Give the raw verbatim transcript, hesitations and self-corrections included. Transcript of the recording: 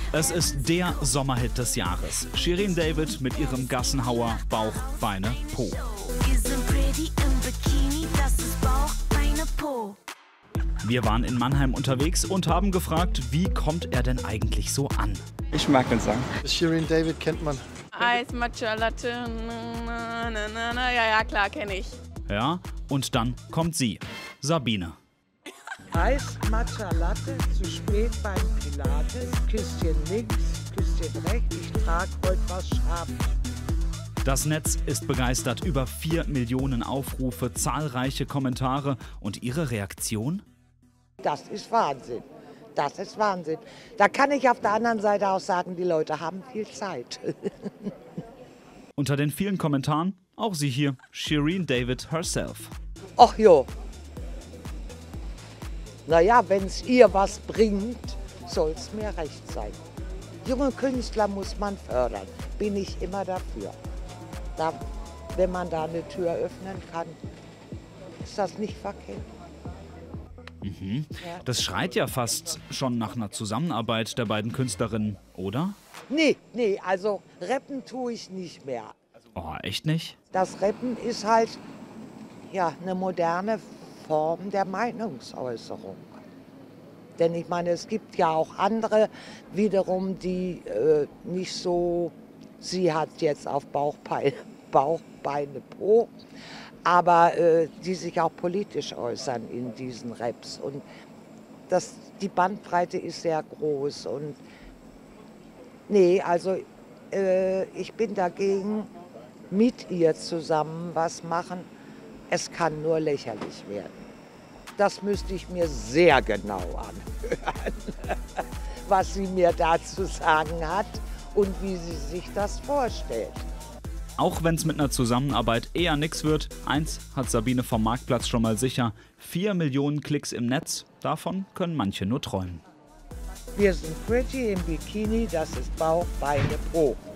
Es ist der Sommerhit des Jahres. Shirin David mit ihrem Gassenhauer Bauch, Beine, Po. Wir waren in Mannheim unterwegs und haben gefragt, wie kommt er denn eigentlich so an? Ich mag den Song. Shirin David kennt man. Eis, Matcha, Latte, na, na, na, na. Ja, ja, klar, kenne ich. Ja, und dann kommt sie, Sabine. Eis, Matcha, Latte, zu spät beim Pilates, Küsschen links, Küsschen rechts, ich trag heute was Scharfes. Das Netz ist begeistert, über vier Millionen Aufrufe, zahlreiche Kommentare und ihre Reaktion? Das ist Wahnsinn. Das ist Wahnsinn. Da kann ich auf der anderen Seite auch sagen, die Leute haben viel Zeit. Unter den vielen Kommentaren auch sie hier, Shirin David herself. Ach jo. Naja, wenn es ihr was bringt, soll es mir recht sein. Junge Künstler muss man fördern, bin ich immer dafür. Da, wenn man da eine Tür öffnen kann, ist das nicht verkehrt. Mhm. Das schreit ja fast schon nach einer Zusammenarbeit der beiden Künstlerinnen, oder? Nee, nee, also rappen tue ich nicht mehr. Oh, echt nicht? Das Rappen ist halt ja, eine moderne Form der Meinungsäußerung. Denn ich meine, es gibt ja auch andere wiederum, die äh, nicht so, sie hat jetzt auf Bauch, Bauch Beine, Po, aber äh, die sich auch politisch äußern in diesen Raps. Und das, die Bandbreite ist sehr groß. Und nee, also äh, ich bin dagegen, mit ihr zusammen was machen. Es kann nur lächerlich werden. Das müsste ich mir sehr genau anhören, was sie mir da zu sagen hat und wie sie sich das vorstellt. Auch wenn es mit einer Zusammenarbeit eher nix wird, eins hat Sabine vom Marktplatz schon mal sicher: vier Millionen Klicks im Netz, davon können manche nur träumen. Wir sind pretty im Bikini, das ist Bauch, Beine, Po.